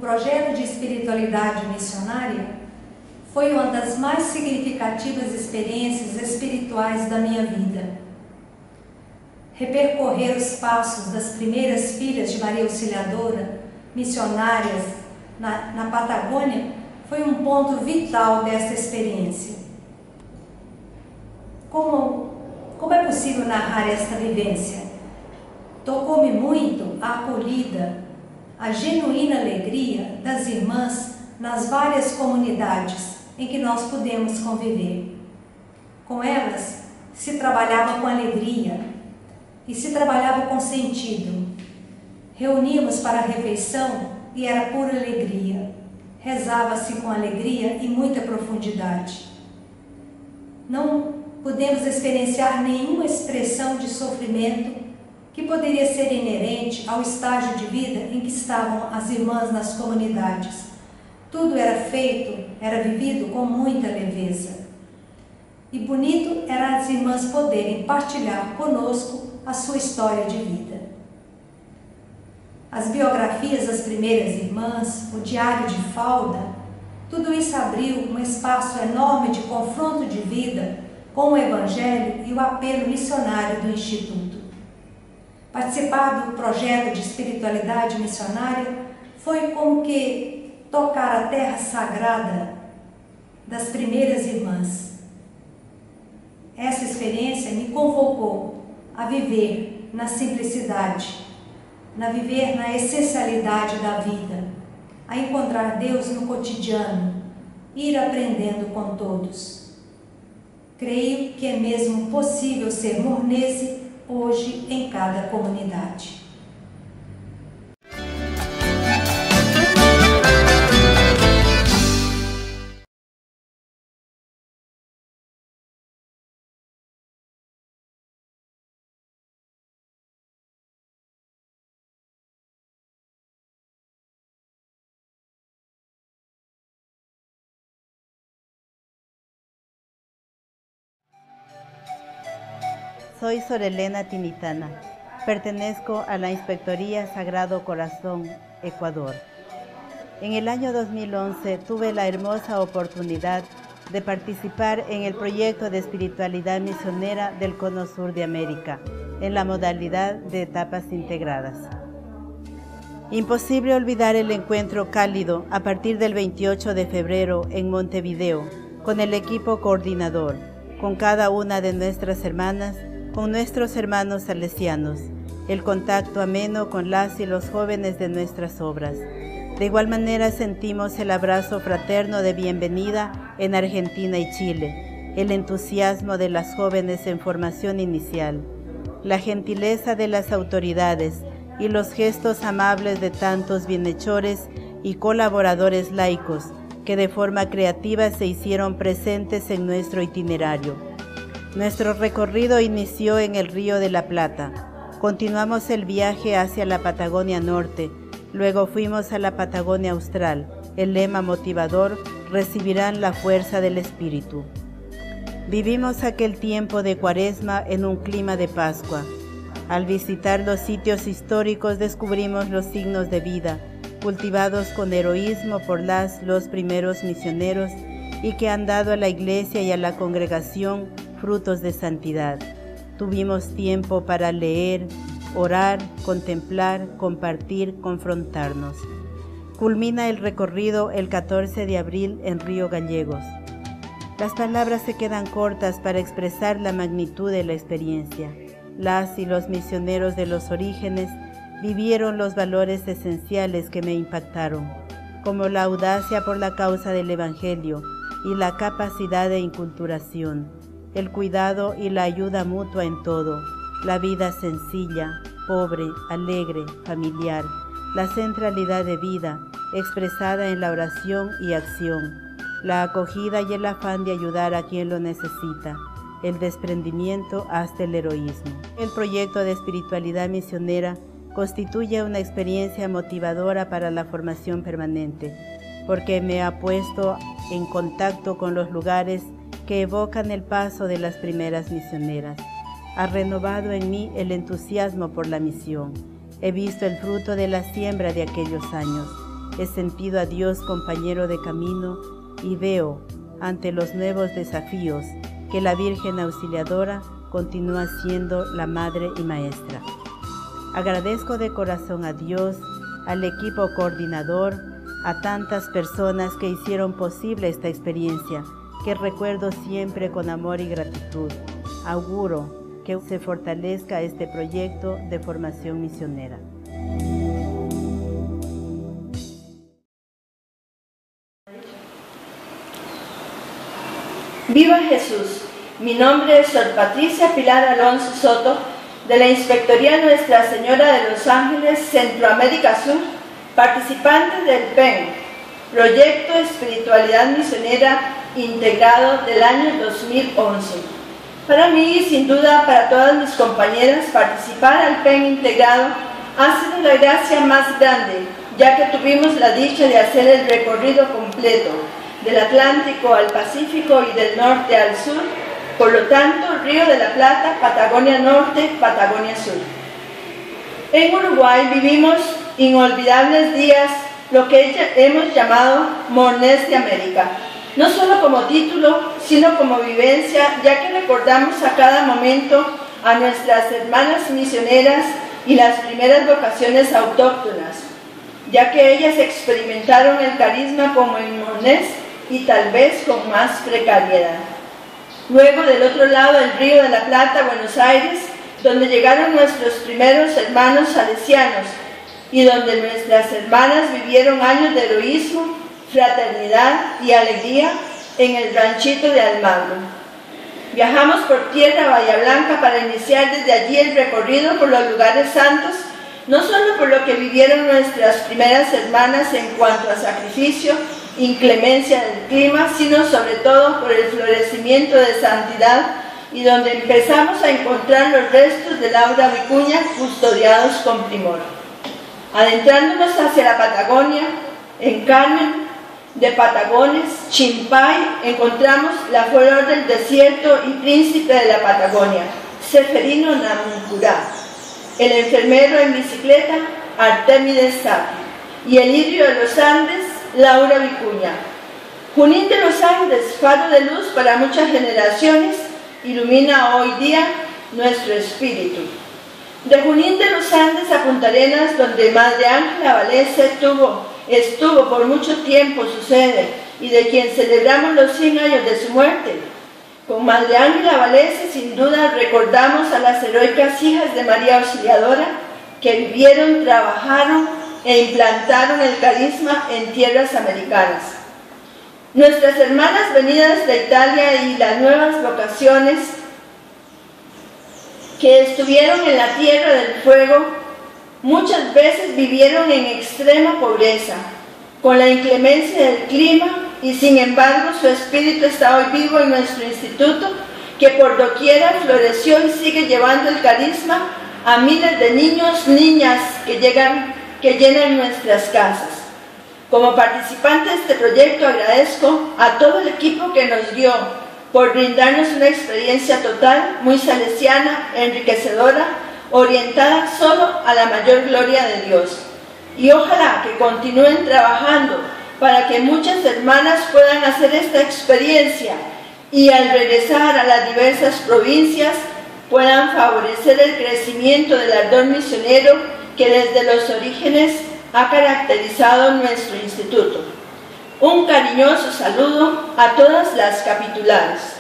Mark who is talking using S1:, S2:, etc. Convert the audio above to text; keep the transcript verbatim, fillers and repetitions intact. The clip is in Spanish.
S1: projeto de espiritualidade missionária foi uma das mais significativas experiências espirituais da minha vida. Repercorrer os passos das primeiras filhas de Maria Auxiliadora, missionárias na, na Patagônia, foi um ponto vital dessa experiência. Como, como é possível narrar esta vivência? Tocou-me muito a acolhida, a genuína alegria das irmãs nas várias comunidades em que nós pudemos conviver. Com elas se trabalhava com alegria e se trabalhava com sentido. Reuníamos para a refeição e era pura alegria. Rezava-se com alegria e muita profundidade. Não pudemos experienciar nenhuma expressão de sofrimento que poderia ser inerente ao estágio de vida em que estavam as irmãs nas comunidades. Tudo era feito, era vivido com muita leveza. E bonito era as irmãs poderem partilhar conosco a sua história de vida. As biografias das primeiras irmãs, o diário de Falda, tudo isso abriu um espaço enorme de confronto de vida com o Evangelho e o apelo missionário do Instituto. Participar do projeto de espiritualidade missionária foi como que tocar a terra sagrada das primeiras irmãs. Essa experiência me convocou a viver na simplicidade, a viver na essencialidade da vida, a encontrar Deus no cotidiano, ir aprendendo com todos. Creio que é mesmo possível ser mornese hoje em cada comunidade.
S2: Soy Sor Elena Tinitana. Pertenezco a la Inspectoría Sagrado Corazón, Ecuador. En el año dos mil once tuve la hermosa oportunidad de participar en el proyecto de espiritualidad misionera del Cono Sur de América, en la modalidad de etapas integradas. Imposible olvidar el encuentro cálido a partir del veintiocho de febrero en Montevideo, con el equipo coordinador, con cada una de nuestras hermanas, con nuestros hermanos salesianos, el contacto ameno con las y los jóvenes de nuestras obras. De igual manera sentimos el abrazo fraterno de bienvenida en Argentina y Chile, el entusiasmo de las jóvenes en formación inicial, la gentileza de las autoridades y los gestos amables de tantos bienhechores y colaboradores laicos que de forma creativa se hicieron presentes en nuestro itinerario. Nuestro recorrido inició en el Río de la Plata. Continuamos el viaje hacia la Patagonia Norte, luego fuimos a la Patagonia Austral. El lema motivador: recibirán la fuerza del Espíritu. Vivimos aquel tiempo de Cuaresma en un clima de Pascua. Al visitar los sitios históricos descubrimos los signos de vida, cultivados con heroísmo por las, los primeros misioneros y que han dado a la Iglesia y a la congregación frutos de santidad. Tuvimos tiempo para leer, orar, contemplar, compartir, confrontarnos. Culmina el recorrido el catorce de abril en Río Gallegos. Las palabras se quedan cortas para expresar la magnitud de la experiencia. Las y los misioneros de los orígenes vivieron los valores esenciales que me impactaron, como la audacia por la causa del Evangelio y la capacidad de inculturación, el cuidado y la ayuda mutua en todo, la vida sencilla, pobre, alegre, familiar, la centralidad de vida expresada en la oración y acción, la acogida y el afán de ayudar a quien lo necesita, el desprendimiento hasta el heroísmo. El proyecto de espiritualidad misionera constituye una experiencia motivadora para la formación permanente, porque me ha puesto en contacto con los lugares que evocan el paso de las primeras misioneras. Ha renovado en mí el entusiasmo por la misión. He visto el fruto de la siembra de aquellos años he sentido a Dios compañero de camino y veo, ante los nuevos desafíos, que la Virgen Auxiliadora continúa siendo la madre y maestra. Agradezco de corazón a Dios, al equipo coordinador, a tantas personas que hicieron posible esta experiencia, que recuerdo siempre con amor y gratitud. Auguro que se fortalezca este proyecto de formación misionera.
S3: Viva Jesús. Mi nombre es Sor Patricia Pilar Alonso Soto, de la Inspectoría Nuestra Señora de los Ángeles Centroamérica Sur, participante del P E N, Proyecto Espiritualidad Misionera Integrado del año dos mil once. Para mí y sin duda para todas mis compañeras, participar al P E N integrado ha sido la gracia más grande, ya que tuvimos la dicha de hacer el recorrido completo, del Atlántico al Pacífico y del norte al sur, por lo tanto, Río de la Plata, Patagonia Norte, Patagonia Sur. En Uruguay vivimos inolvidables días, lo que hemos llamado Mornés de América, no solo como título, sino como vivencia, ya que recordamos a cada momento a nuestras hermanas misioneras y las primeras vocaciones autóctonas, ya que ellas experimentaron el carisma como en Mornés y tal vez con más precariedad. Luego, del otro lado del Río de la Plata, Buenos Aires, donde llegaron nuestros primeros hermanos salesianos y donde nuestras hermanas vivieron años de heroísmo, fraternidad y alegría en el ranchito de Almagro. Viajamos por tierra a Bahía Blanca para iniciar desde allí el recorrido por los lugares santos, no solo por lo que vivieron nuestras primeras hermanas en cuanto a sacrificio, inclemencia del clima, sino sobre todo por el florecimiento de santidad y donde empezamos a encontrar los restos de Laura Vicuña custodiados con primor. Adentrándonos hacia la Patagonia, en Carmen de Patagones, Chimpay, encontramos la flor del desierto y príncipe de la Patagonia, Seferino Namuncurá, el enfermero en bicicleta, Artemides Sapi, y el lirio de los Andes, Laura Vicuña. Junín de los Andes, faro de luz para muchas generaciones, ilumina hoy día nuestro espíritu. De Junín de los Andes a Punta Arenas, donde Madre Ángela Valese tuvo, estuvo por mucho tiempo su sede y de quien celebramos los cien años de su muerte. Con Madre Ángela Valese sin duda recordamos a las heroicas hijas de María Auxiliadora que vivieron, trabajaron e implantaron el carisma en tierras americanas. Nuestras hermanas venidas de Italia y las nuevas vocaciones que estuvieron en la Tierra del Fuego, muchas veces vivieron en extrema pobreza, con la inclemencia del clima, y sin embargo su espíritu está hoy vivo en nuestro instituto, que por doquiera floreció y sigue llevando el carisma a miles de niños, niñas que llegan que llenan nuestras casas. Como participante de este proyecto agradezco a todo el equipo que nos guió por brindarnos una experiencia total, muy salesiana, enriquecedora, orientada solo a la mayor gloria de Dios. Y ojalá que continúen trabajando para que muchas hermanas puedan hacer esta experiencia y al regresar a las diversas provincias puedan favorecer el crecimiento del ardor misionero que desde los orígenes ha caracterizado nuestro instituto. Un cariñoso saludo a todas las capitulares.